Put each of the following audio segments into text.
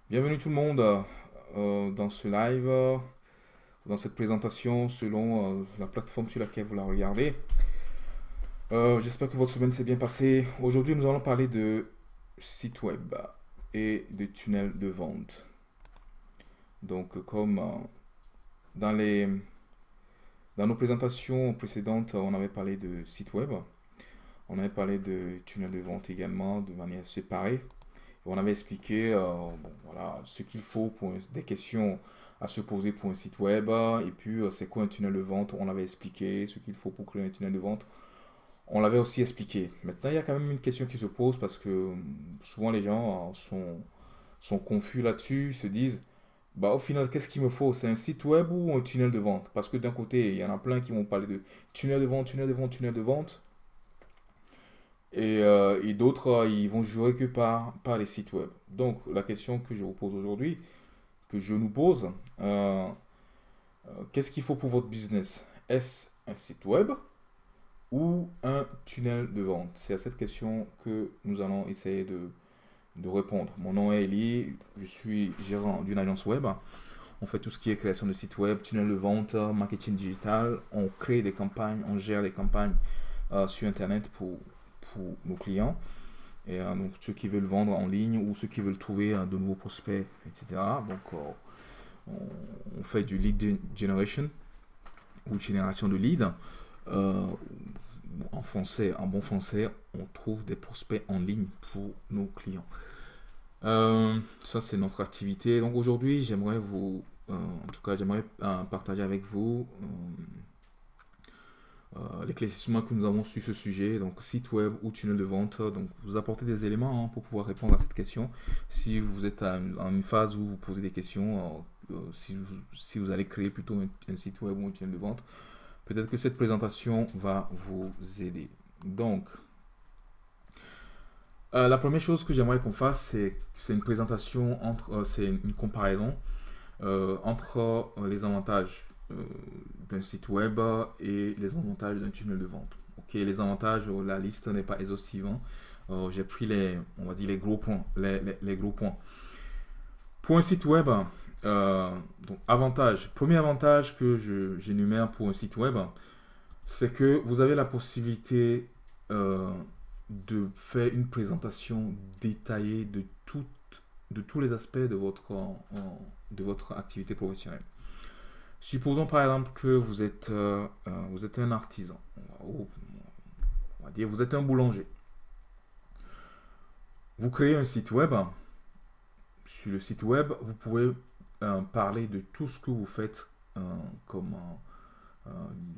Bienvenue tout le monde dans ce live, dans cette présentation selon la plateforme sur laquelle vous la regardez. J'espère que votre semaine s'est bien passée. Aujourd'hui, nous allons parler de site web et de tunnels de vente. Donc, comme dans dans nos présentations précédentes, on avait parlé de site web, on avait parlé de tunnels de vente également de manière séparée. On avait expliqué bon, voilà, ce qu'il faut pour des questions à se poser pour un site web. Et puis, c'est quoi un tunnel de vente? On l'avait expliqué. Ce qu'il faut pour créer un tunnel de vente, on l'avait aussi expliqué. Maintenant, il y a quand même une question qui se pose parce que souvent les gens sont confus là-dessus. Ils se disent, bah, au final, qu'est-ce qu'il me faut? C'est un site web ou un tunnel de vente? Parce que d'un côté, il y en a plein qui vont parler de tunnel de vente, tunnel de vente, tunnel de vente. Et d'autres, ils vont jurer que par les sites web. Donc, la question que je vous pose aujourd'hui, que je nous pose, qu'est-ce qu'il faut pour votre business? Est-ce un site web ou un tunnel de vente? C'est à cette question que nous allons essayer de répondre. Mon nom est Eli, je suis gérant d'une agence web. On fait tout ce qui est création de site web, tunnel de vente, marketing digital. On crée des campagnes, on gère des campagnes sur Internet pour nos clients. Et donc ceux qui veulent vendre en ligne ou ceux qui veulent trouver de nouveaux prospects, etc. Donc on fait du lead generation ou génération de leads. Euh, En français, en bon français, on trouve des prospects en ligne pour nos clients. Ça, c'est notre activité. Donc aujourd'hui, j'aimerais en tout cas, j'aimerais partager avec vous l'éclaircissement que nous avons sur ce sujet, donc site web ou tunnel de vente. Donc vous apportez des éléments pour pouvoir répondre à cette question. Si vous êtes à une phase où vous posez des questions, si vous allez créer plutôt un site web ou un tunnel de vente, peut-être que cette présentation va vous aider. Donc, la première chose que j'aimerais qu'on fasse, c'est une présentation c'est une comparaison entre les avantages d'un site web et les avantages d'un tunnel de vente. Ok, les avantages, la liste n'est pas exhaustive, hein. J'ai pris on va dire les gros points, les gros points. Pour un site web, donc avantage, premier avantage que j'énumère pour un site web, c'est que vous avez la possibilité de faire une présentation détaillée de tous les aspects de votre activité professionnelle. Supposons par exemple que vous êtes un artisan, on va dire vous êtes un boulanger. Vous créez un site web. Sur le site web, vous pouvez parler de tout ce que vous faites comme euh,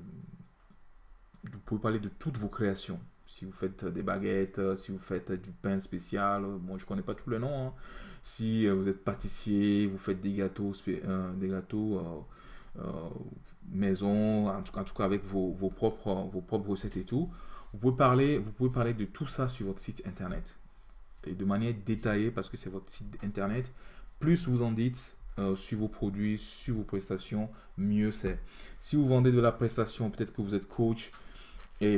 vous pouvez parler de toutes vos créations. Si vous faites des baguettes, si vous faites du pain spécial, bon, je connais pas tous les noms, hein. Si vous êtes pâtissier, vous faites des gâteaux maison, en tout cas avec vos propres recettes et tout. Vous pouvez parler de tout ça sur votre site internet. Et de manière détaillée parce que c'est votre site internet. Plus vous en dites sur vos produits, sur vos prestations, mieux c'est. Si vous vendez de la prestation, peut-être que vous êtes coach et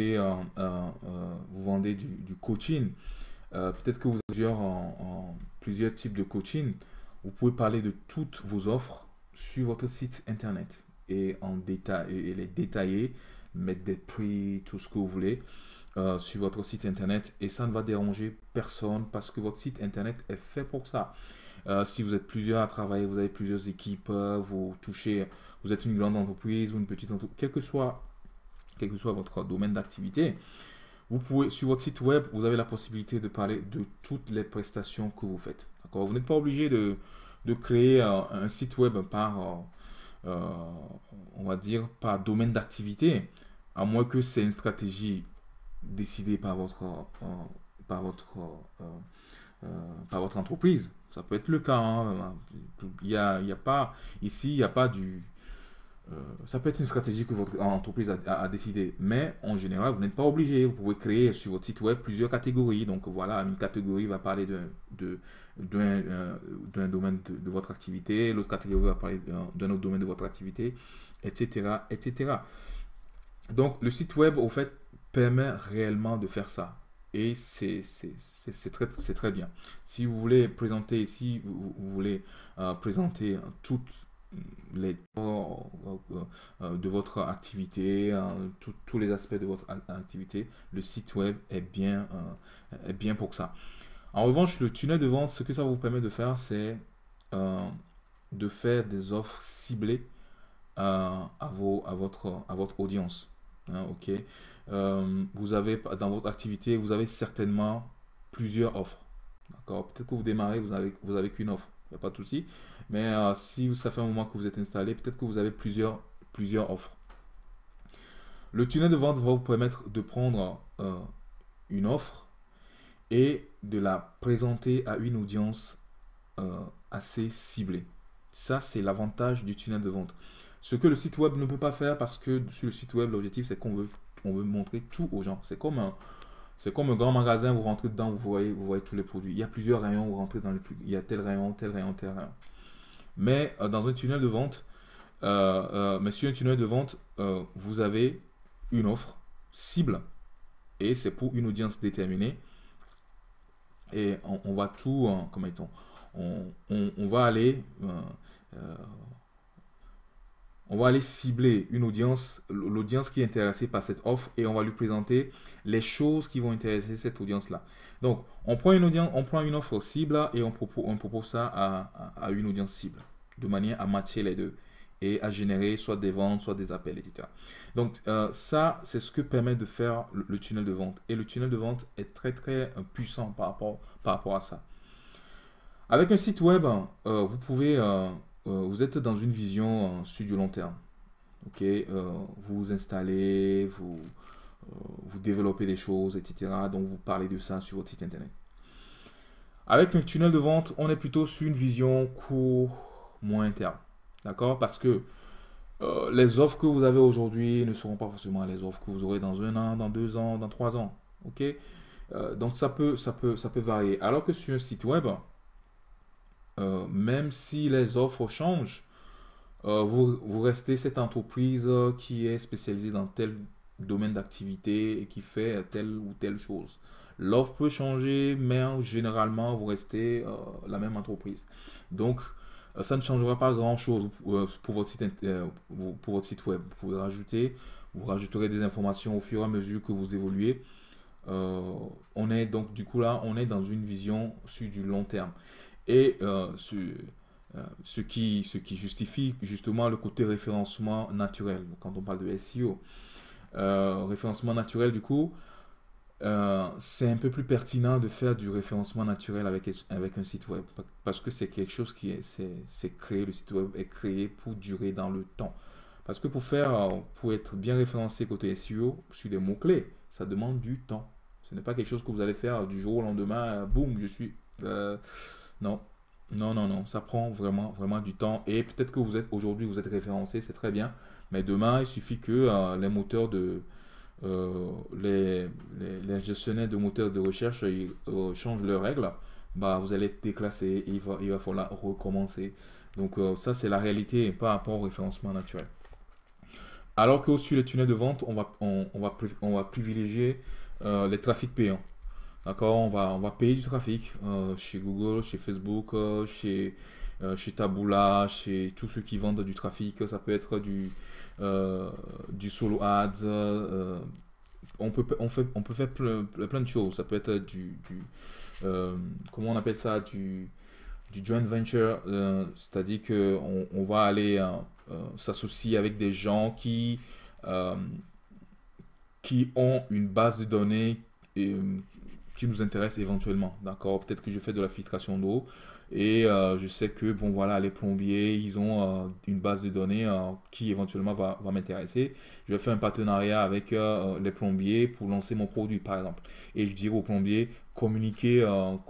vous vendez du coaching. Peut-être que vous avez plusieurs types de coaching. Vous pouvez parler de toutes vos offres sur votre site internet et en détail et les détailler, mettre des prix, tout ce que vous voulez sur votre site internet et ça ne va déranger personne parce que votre site internet est fait pour ça. Si vous êtes plusieurs à travailler, vous avez plusieurs équipes, vous êtes une grande entreprise ou une petite entreprise, quel que soit votre domaine d'activité, vous pouvez, sur votre site web, vous avez la possibilité de parler de toutes les prestations que vous faites. D'accord? Vous n'êtes pas obligé de créer un site web euh, on va dire, par domaine d'activité, à moins que c'est une stratégie décidée par votre, euh, euh, par votre entreprise. Ça peut être le cas, hein. Il y a pas, ici, il n'y a pas ça peut être une stratégie que votre entreprise a décidé, mais en général, vous n'êtes pas obligé. Vous pouvez créer sur votre site web plusieurs catégories. Donc voilà, une catégorie va parler d'un domaine de votre activité, l'autre catégorie va parler d'un autre domaine de votre activité, etc., etc. Donc le site web, au fait, permet réellement de faire ça. et c'est très bien. Si vous voulez présenter, si vous voulez présenter toutes les de votre activité, tous les aspects de votre activité, le site web est bien pour ça. En revanche, le tunnel de vente, ce que ça vous permet de faire, c'est de faire des offres ciblées à votre audience. Hein, ok. Vous avez dans votre activité, vous avez certainement plusieurs offres. D'accord. Peut-être que vous démarrez, vous avez qu'une offre. Il n'y a pas de souci. Mais si ça fait un moment que vous êtes installé, peut-être que vous avez plusieurs offres. Le tunnel de vente va vous permettre de prendre une offre et de la présenter à une audience assez ciblée. Ça, c'est l'avantage du tunnel de vente. Ce que le site web ne peut pas faire, parce que sur le site web, l'objectif, c'est qu'on veut montrer tout aux gens. C'est comme un grand magasin, vous rentrez dedans, vous voyez tous les produits. Il y a plusieurs rayons, vous rentrez dans il y a tel rayon, tel rayon, tel rayon. Mais dans un tunnel de vente, sur un tunnel de vente, vous avez une offre cible et c'est pour une audience déterminée. Et on va tout, comment on va aller cibler une audience, l'audience qui est intéressée par cette offre, et on va lui présenter les choses qui vont intéresser cette audience-là. Donc, on prend une offre cible et on propose ça à une audience cible, de manière à matcher les deux et à générer soit des ventes, soit des appels, etc. Donc, ça, c'est ce que permet de faire le tunnel de vente. Et le tunnel de vente est très, très puissant par rapport à ça. Avec un site web, vous pouvez... vous êtes dans une vision sur du long terme. Ok, vous vous installez, vous développez des choses, etc. Donc vous parlez de ça sur votre site internet. Avec un tunnel de vente, on est plutôt sur une vision court, moyen terme. D'accord? Parce que les offres que vous avez aujourd'hui ne seront pas forcément les offres que vous aurez dans 1 an, dans 2 ans, dans 3 ans. Ok? Donc ça peut varier. Alors que sur un site web, même si les offres changent, vous restez cette entreprise qui est spécialisée dans tel domaine d'activité et qui fait telle ou telle chose. L'offre peut changer, mais généralement, vous restez la même entreprise. Donc, ça ne changera pas grand-chose pour votre site web. Vous rajouterez des informations au fur et à mesure que vous évoluez. On est donc, du coup, là, on est dans une vision sur du long terme. Et ce qui justifie justement le côté référencement naturel. Quand on parle de SEO, référencement naturel, du coup, c'est un peu plus pertinent de faire du référencement naturel avec un site web. Parce que c'est quelque chose c'est créé, le site web est créé pour durer dans le temps. Parce que pour être bien référencé côté SEO sur des mots-clés, ça demande du temps. Ce n'est pas quelque chose que vous allez faire du jour au lendemain, boum, je suis... non, ça prend vraiment, vraiment du temps. Et peut-être que aujourd'hui, vous êtes référencé, c'est très bien. Mais demain, il suffit que les moteurs les gestionnaires de moteurs de recherche changent leurs règles. Bah, vous allez être déclassé et il va falloir recommencer. Donc ça, c'est la réalité par rapport au référencement naturel. Alors que sur les tunnels de vente, on va privilégier les trafics payants. D'accord, on va payer du trafic chez Google, chez Facebook, chez Taboola, chez tous ceux qui vendent du trafic. Ça peut être du solo ads. On peut faire plein de choses. Ça peut être comment on appelle ça, du joint venture. C'est-à-dire qu'on va aller s'associer avec des gens qui ont une base de données qui nous intéresse éventuellement. D'accord, peut-être que je fais de la filtration d'eau et je sais que bon voilà, les plombiers ils ont une base de données qui éventuellement va m'intéresser. Je vais faire un partenariat avec les plombiers pour lancer mon produit par exemple, et je dirai aux plombiers communiquer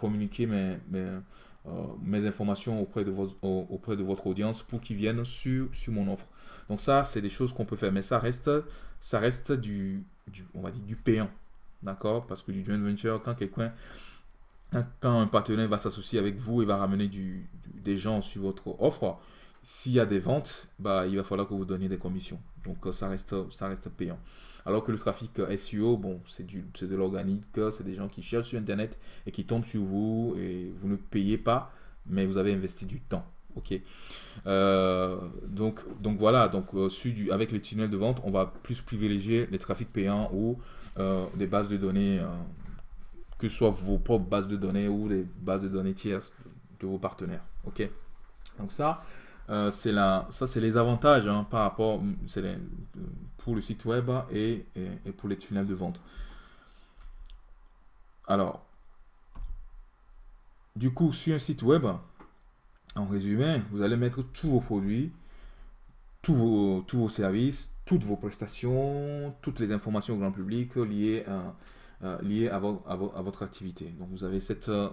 mes informations auprès de votre audience pour qu'ils viennent sur mon offre. Donc ça, c'est des choses qu'on peut faire, mais ça reste on va dire du payant. D'accord? Parce que du joint venture, quand un partenaire va s'associer avec vous et va ramener des gens sur votre offre, s'il y a des ventes, bah, il va falloir que vous donniez des commissions. Donc, ça reste payant. Alors que le trafic SEO, bon, c'est de l'organique, c'est des gens qui cherchent sur Internet et qui tombent sur vous et vous ne payez pas, mais vous avez investi du temps. Ok. Donc voilà, avec les tunnels de vente, on va plus privilégier les trafics payants ou des bases de données, que ce soit vos propres bases de données ou des bases de données tierces de vos partenaires. Ok. Donc ça c'est les avantages hein, par rapport, pour le site web et pour les tunnels de vente. Alors, du coup, sur un site web, en résumé, vous allez mettre tous vos produits, tous vos services, toutes vos prestations, toutes les informations au grand public liées à votre activité. Donc, vous avez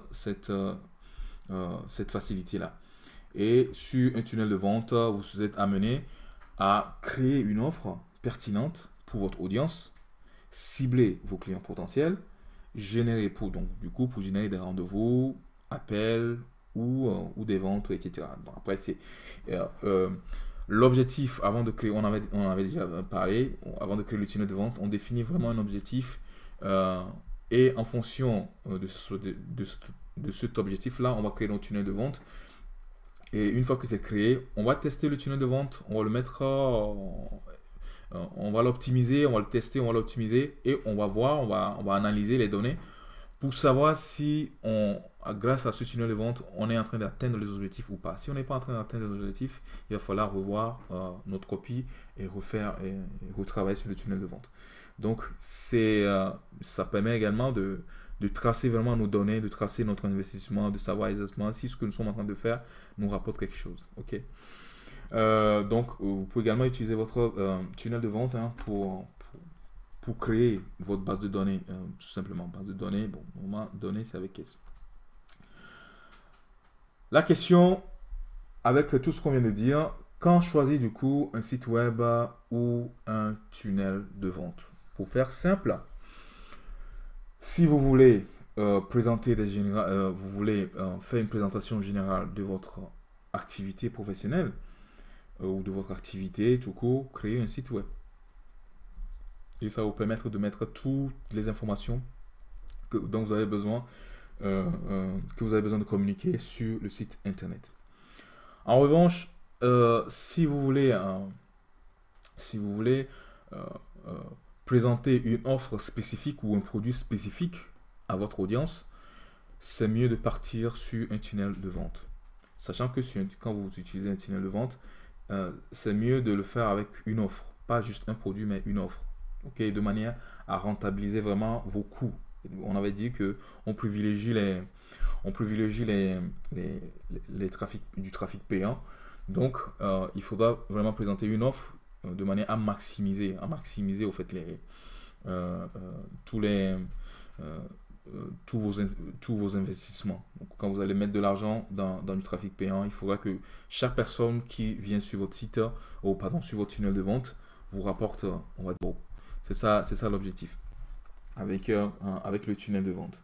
cette facilité-là. Et sur un tunnel de vente, vous êtes amené à créer une offre pertinente pour votre audience, cibler vos clients potentiels, pour générer des rendez-vous, appels ou des ventes, etc. Bon, après, c'est l'objectif avant de créer, on en avait déjà parlé, avant de créer le tunnel de vente, on définit vraiment un objectif et en fonction de cet objectif-là, on va créer notre tunnel de vente. Et une fois que c'est créé, on va tester le tunnel de vente, on va le mettre, on va l'optimiser, on va le tester, on va l'optimiser et on va voir, on va analyser les données pour savoir si grâce à ce tunnel de vente, on est en train d'atteindre les objectifs ou pas. Si on n'est pas en train d'atteindre les objectifs, il va falloir revoir notre copie et retravailler sur le tunnel de vente. Donc, ça permet également de tracer vraiment nos données, de tracer notre investissement, de savoir exactement si ce que nous sommes en train de faire nous rapporte quelque chose. Ok. Donc, vous pouvez également utiliser votre tunnel de vente hein, pour créer votre base de données, tout simplement. Base de données, bon, normalement, données, c'est avec S. La question, avec tout ce qu'on vient de dire, quand choisir du coup un site web ou un tunnel de vente? Pour faire simple, si vous voulez vous voulez faire une présentation générale de votre activité professionnelle ou de votre activité tout court, créez un site web. Et ça va vous permettre de mettre toutes les informations dont vous avez besoin, que vous avez besoin de communiquer sur le site internet. En revanche, si vous voulez présenter une offre spécifique ou un produit spécifique à votre audience, c'est mieux de partir sur un tunnel de vente. Sachant que quand vous utilisez un tunnel de vente, c'est mieux de le faire avec une offre, pas juste un produit, mais une offre. Okay, de manière à rentabiliser vraiment vos coûts. On avait dit que on privilégie du trafic payant. Donc, il faudra vraiment présenter une offre de manière à maximiser au fait tous vos investissements. Donc, quand vous allez mettre de l'argent dans du trafic payant, il faudra que chaque personne qui vient sur votre site, sur votre tunnel de vente, vous rapporte, on va dire, c'est ça l'objectif avec le tunnel de vente.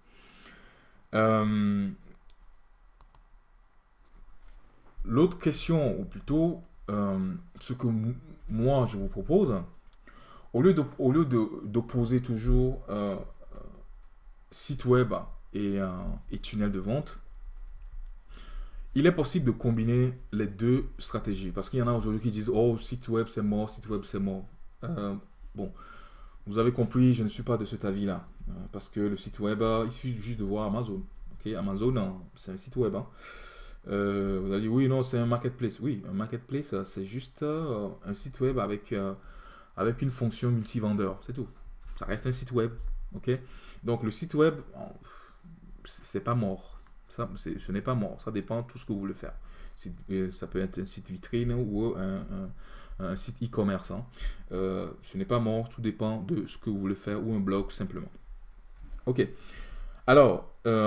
L'autre question, ou plutôt ce que moi je vous propose, au lieu d'opposer toujours site web et tunnel de vente, il est possible de combiner les deux stratégies. Parce qu'il y en a aujourd'hui qui disent « Oh, site web c'est mort, site web c'est mort ». Bon, vous avez compris, je ne suis pas de cet avis-là. Parce que le site web, il suffit juste de voir Amazon. Okay? Amazon, c'est un site web. Vous allez dire, oui, non, c'est un marketplace. Oui, un marketplace, c'est juste un site web avec une fonction multivendeur. C'est tout. Ça reste un site web. Okay? Donc, le site web, c'est pas mort. Ce n'est pas mort. Ça dépend de tout ce que vous voulez faire. Ça peut être un site vitrine ou un site e-commerce. Hein. Ce n'est pas mort. Tout dépend de ce que vous voulez faire ou un blog simplement. Ok. Alors,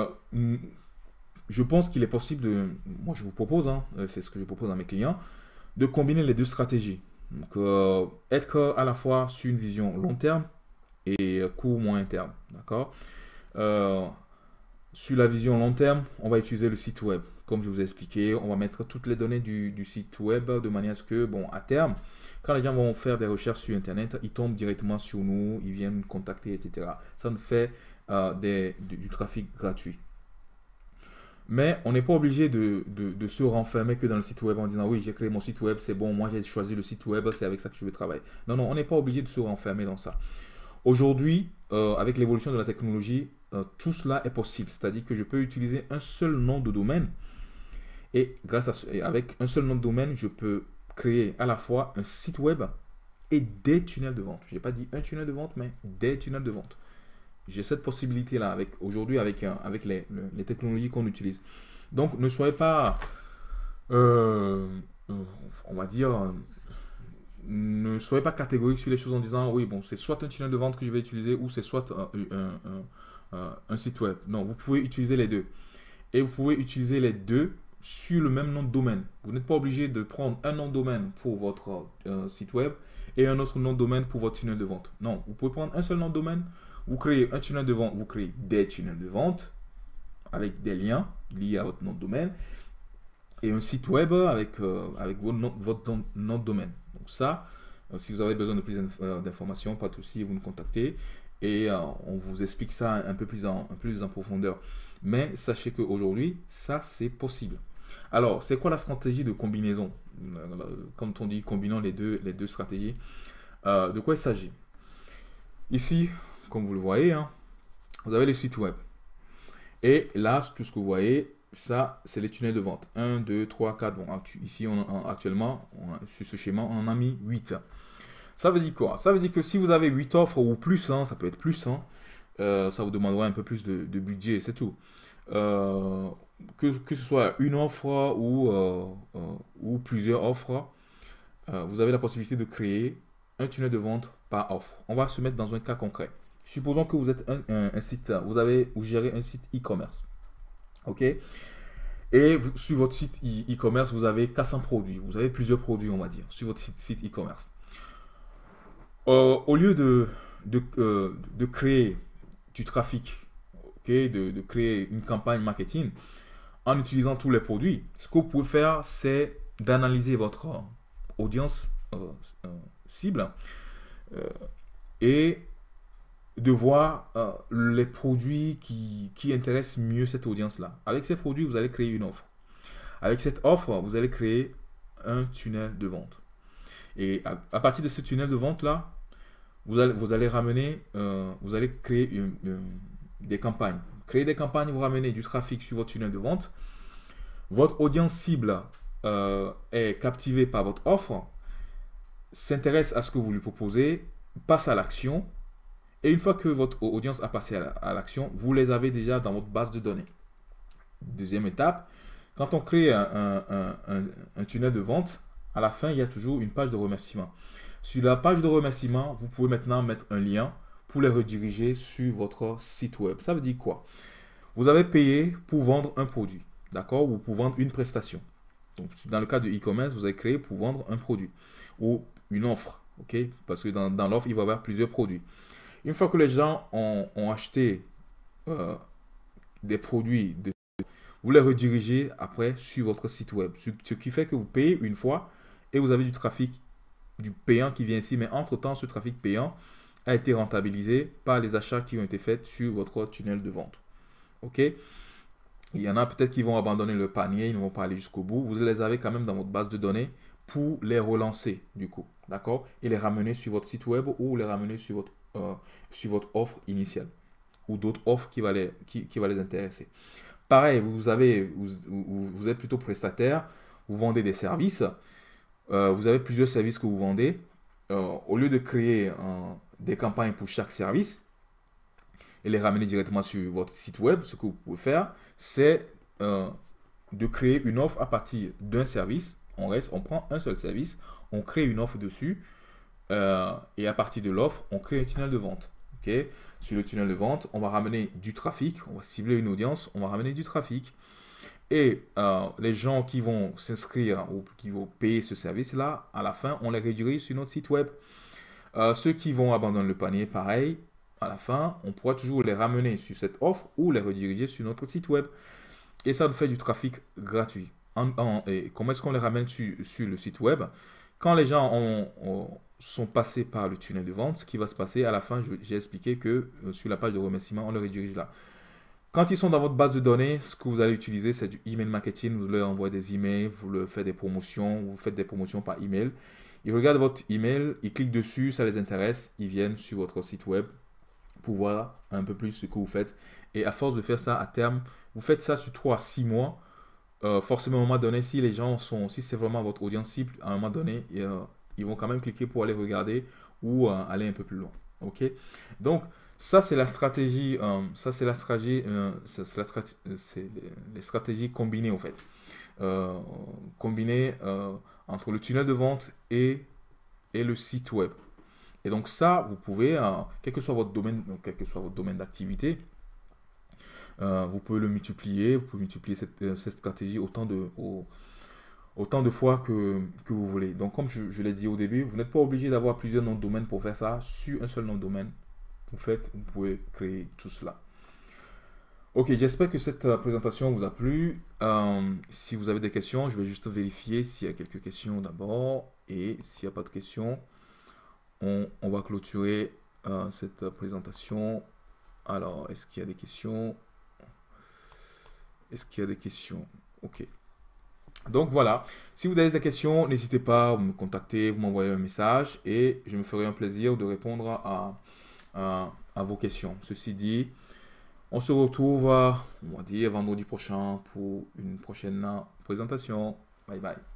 je pense qu'il est possible moi je vous propose, hein, c'est ce que je propose à mes clients, de combiner les deux stratégies. Donc, être à la fois sur une vision long terme et court moyen terme. D'accord. Sur la vision long terme, on va utiliser le site web comme je vous ai expliqué, on va mettre toutes les données du site web de manière à ce que, bon, à terme, quand les gens vont faire des recherches sur Internet, ils tombent directement sur nous, ils viennent nous contacter, etc. Ça nous fait du trafic gratuit. Mais on n'est pas obligé de se renfermer que dans le site web en disant oui, j'ai créé mon site web, c'est bon, moi j'ai choisi le site web, c'est avec ça que je veux travailler. Non, non, on n'est pas obligé de se renfermer dans ça. Aujourd'hui, avec l'évolution de la technologie, tout cela est possible. C'est-à-dire que je peux utiliser un seul nom de domaine et avec un seul nom de domaine, je peux créer à la fois un site web et des tunnels de vente. Je n'ai pas dit un tunnel de vente, mais des tunnels de vente. J'ai cette possibilité-là aujourd'hui avec les technologies qu'on utilise. Donc, ne soyez pas, on va dire, ne soyez pas catégorique sur les choses en disant, oui, bon, c'est soit un tunnel de vente que je vais utiliser ou c'est soit un site web. Non, vous pouvez utiliser les deux. Et vous pouvez utiliser les deux sur le même nom de domaine. Vous n'êtes pas obligé de prendre un nom de domaine pour votre site web et un autre nom de domaine pour votre tunnel de vente. Non, vous pouvez prendre un seul nom de domaine. Vous créez un tunnel de vente, vous créez des tunnels de vente avec des liens liés à votre nom de domaine et un site web avec votre nom de domaine. Donc ça, si vous avez besoin de plus d'informations, pas de souci, vous nous contactez et on vous explique ça un peu plus en profondeur. Mais sachez qu'aujourd'hui, ça c'est possible. Alors, c'est quoi la stratégie de combinaison? Quand on dit combinant les deux stratégies, de quoi il s'agit? Ici, comme vous le voyez, hein, vous avez le site web. Et là, tout ce que vous voyez, ça, c'est les tunnels de vente. 1, 2, 3, 4. Bon, ici, actuellement, sur ce schéma, on en a mis 8. Ça veut dire quoi? Ça veut dire que si vous avez 8 offres ou plus, hein, ça peut être plus, hein, ça vous demandera un peu plus de budget, c'est tout. Que ce soit une offre ou plusieurs offres, vous avez la possibilité de créer un tunnel de vente par offre. On va se mettre dans un cas concret. Supposons que vous êtes un site, vous gérez un site e-commerce. OK? Et sur votre site e-commerce, vous avez 400 produits. Vous avez plusieurs produits, on va dire, sur votre site e-commerce. Au lieu de créer du trafic, okay, de créer une campagne marketing en utilisant tous les produits, ce que vous pouvez faire, c'est d'analyser votre audience cible et de voir les produits qui intéressent mieux cette audience-là. Avec ces produits, vous allez créer une offre. Avec cette offre, vous allez créer un tunnel de vente. Et à partir de ce tunnel de vente-là, vous allez ramener, vous allez créer des campagnes. Créer des campagnes, vous ramenez du trafic sur votre tunnel de vente. Votre audience cible est captivée par votre offre, s'intéresse à ce que vous lui proposez, passe à l'action. Et une fois que votre audience a passé à l'action, vous les avez déjà dans votre base de données. Deuxième étape, quand on crée un tunnel de vente, à la fin, il y a toujours une page de remerciement. Sur la page de remerciement, vous pouvez maintenant mettre un lien pour les rediriger sur votre site web. Ça veut dire quoi? Vous avez payé pour vendre un produit, d'accord? Ou pour vendre une prestation. Donc, dans le cas de e-commerce, vous avez créé pour vendre un produit ou une offre, ok? Parce que dans l'offre, il va y avoir plusieurs produits. Une fois que les gens ont acheté des produits, vous les redirigez après sur votre site web. Ce qui fait que vous payez une fois et vous avez du trafic, du payant qui vient ici. Mais entre-temps, ce trafic payant a été rentabilisé par les achats qui ont été faits sur votre tunnel de vente. OK? Il y en a peut-être qui vont abandonner le panier, ils ne vont pas aller jusqu'au bout. Vous les avez quand même dans votre base de données pour les relancer du coup. D'accord? Et les ramener sur votre site web ou les ramener sur votre offre initiale ou d'autres offres qui va les intéresser. Pareil, vous êtes plutôt prestataire, vous vendez des services, vous avez plusieurs services que vous vendez. Au lieu de créer des campagnes pour chaque service et les ramener directement sur votre site web, ce que vous pouvez faire, c'est de créer une offre à partir d'un service. On prend un seul service, on crée une offre dessus. Et à partir de l'offre, on crée un tunnel de vente. Okay? Sur le tunnel de vente, on va ramener du trafic, on va cibler une audience, on va ramener du trafic. Et les gens qui vont s'inscrire ou qui vont payer ce service-là, à la fin, on les redirige sur notre site web. Ceux qui vont abandonner le panier, pareil, à la fin, on pourra toujours les ramener sur cette offre ou les rediriger sur notre site web. et ça nous fait du trafic gratuit. Et comment est-ce qu'on les ramène sur le site web? Quand les gens sont passés par le tunnel de vente, ce qui va se passer à la fin, j'ai expliqué que sur la page de remerciement, on les redirige là. Quand ils sont dans votre base de données, ce que vous allez utiliser, c'est du email marketing. Vous leur envoyez des emails, vous leur faites des promotions, vous faites des promotions par email. Ils regardent votre email, ils cliquent dessus, ça les intéresse, ils viennent sur votre site web pour voir un peu plus ce que vous faites. Et à force de faire ça, à terme, vous faites ça sur 3 à 6 mois. Forcément, à un moment donné, si les gens si c'est vraiment votre audience cible, à un moment donné, ils vont quand même cliquer pour aller regarder ou aller un peu plus loin. Ok? Donc, ça, c'est la stratégie, c'est les stratégies combinées en fait. Combinées entre le tunnel de vente et le site web. Et donc ça, vous pouvez, quel que soit votre domaine d'activité, vous pouvez le multiplier, vous pouvez multiplier cette stratégie autant de fois que vous voulez. Donc comme je l'ai dit au début, vous n'êtes pas obligé d'avoir plusieurs noms de domaine pour faire ça. Sur un seul nom de domaine, vous pouvez créer tout cela. Ok, j'espère que cette présentation vous a plu. Si vous avez des questions, je vais juste vérifier s'il y a quelques questions d'abord. Et s'il n'y a pas de questions, on va clôturer cette présentation. Alors, est-ce qu'il y a des questions? Est-ce qu'il y a des questions? Ok. Donc voilà, si vous avez des questions, n'hésitez pas à me contacter, vous m'envoyez un message et je me ferai un plaisir de répondre à vos questions. Ceci dit, on se retrouve, on va dire, vendredi prochain pour une prochaine présentation. Bye bye.